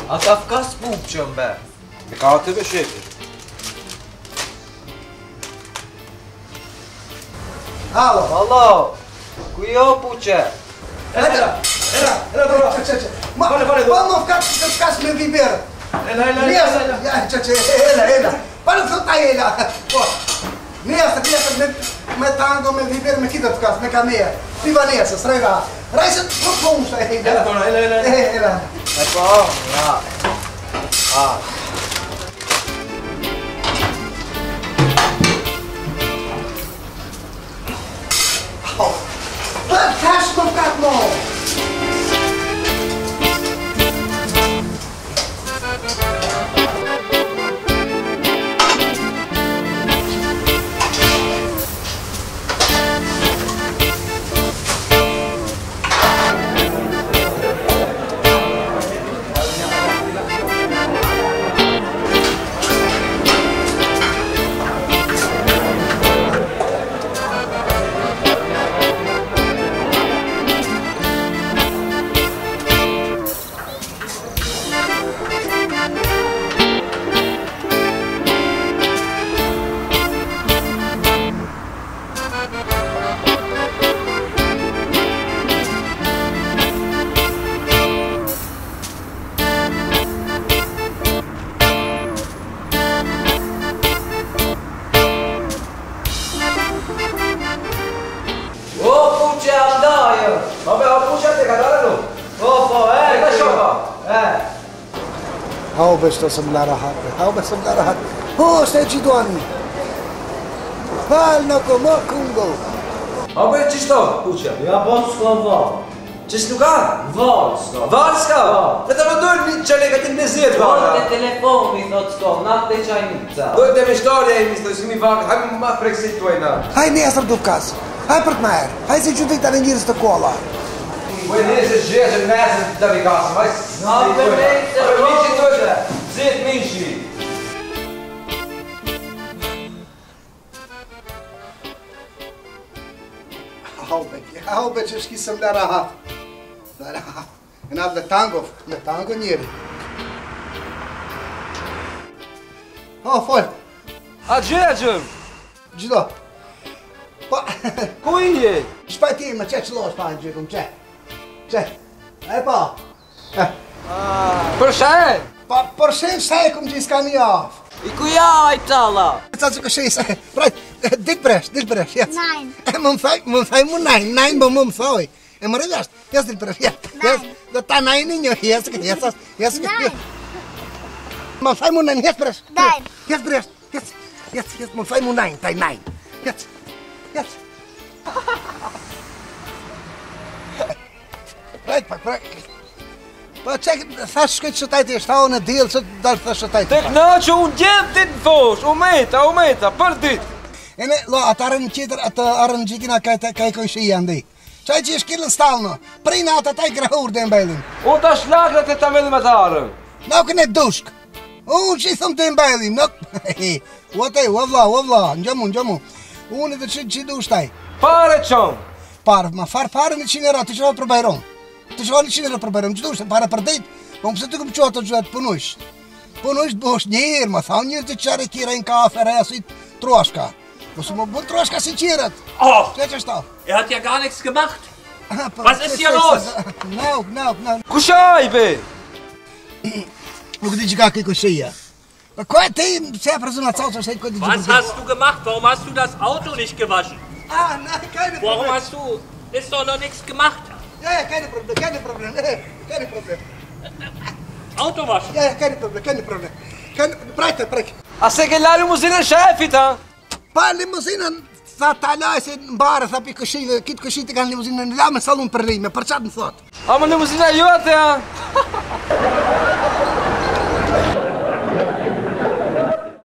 A ka spupqën be? Me ka atë be shefi. Alo, alo. Ku jo puqe? Era, bro, çeçe. Vamos ficar me viver. Ela. Para soltar ela. Pô. Nessa, me tango me viver me quita ficar, me caminha. Viva nessa, strega. Reisa profundo aí. Ela. É bom, ja. Ah. Cash com cartão. Hau بس سملا راحت هو استجدوني فالنكو ما كونغو Hau be qisto, puqe? Ja bon s'ka val. Qis nuk ka? Val s'ka. Val s'ka? Me të më dojnë që le këtë mezit, Val te telefoni thot s'ka, natë te qajnica. Dojnë të me shtarja e misë, si mi vakë, hajmë ma preksit të ojna. Hai nesër Dufkas. Hai për të merë. Hai si qytet të njërës të kolla. Oj nesër zhjetë nesër të vikasëm, haj Na për nesër, mishi të ojna, zit mishi. Hau be që shkisëm dhe rahat. E na dhe tango njeri. Fol. A gjëgjëm? Gjdo. Pa, Ku i je? shpajti me që qëllosh pa në gjykëm, që. E pa. Për shaj? Pa, për shenë shaj këm që i s'ka një afë. I ku ja ajtalla? Ca që këshis, prajt, dit bresh, jes. Nein. Më më thaj mu nein më më thoj. E më rëvjasht, jes dit bresh, jes. Dhe ta nein një, jes. Nein. Më thaj mu nein, jes bresh. Nein. Jes bresh, jes, më thaj mu nein, taj nein. Jes. Prajt. Pa qek, thash shkët shëtajt e shtaun e dilë, që dalë thash shëtajt. Tek në që unë gjemë dit në thosh, u meta, për dit. E ne, lo, atë arën qitër, atë arën gjikina kaj kojshia ndi. Qaj që ishë killën stalno, prina atë taj grahur dhe mbelin. Unë të shlakrat e të vedhë me të arën. Nuk në dushk. Unë që i thëmë të mbelin, nuk. U vla, në gjëmu. Unë edhe që dushtaj. Pare qëmë. Parë, ma farë 100 euro, të që valë për bajron. Të që valë 100 euro për bajron, që dushtë, pare për dit. Po pëse të këmë qohë të gjëhet punush. Punush bosh njërë, ma tha njërë të qare kira në kafe, resit, troshka. Po së më bun troshka si qirët. Oh, Që që shto? hat ja gar nichts gemacht. Was ist hier los? No. Ku shaj, be? Nuk di që ka këj këshia. Po ko e ti, se e prezuna calë që ko di që Was hast du gemacht? Warum hast du das Auto nicht gewaschen? Keine Warum problem. hast du... Ist doch noch nichts gemacht. Ja, keine problem. Auto waschen. Ja, keine problem. Prajte. A se ke la limuzinën shefit, ha? Pa limuzinën, tha ta laj se në barë, tha pi këshive, kitë këshit e kanë limuzinën, la me salun për rime, për qatë në thotë. A më limuzina jote, ha?